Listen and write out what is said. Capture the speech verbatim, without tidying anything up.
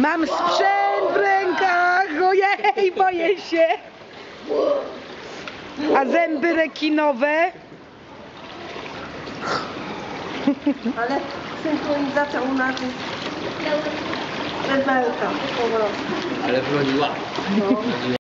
Mam sprzęt w rękach, ojej, boję się. A zęby rekinowe? Ale synchronizacja u nas jest rebelka po prostu. Ale broniła. No.